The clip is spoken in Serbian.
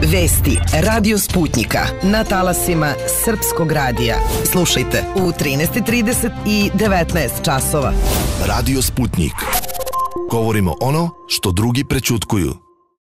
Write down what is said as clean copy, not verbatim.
Vesti Radio Sputnjika na talasima Srpskog radija. Slušajte u 13:30 i 19 časova. Radio Sputnjik. Govorimo ono što drugi prećutkuju.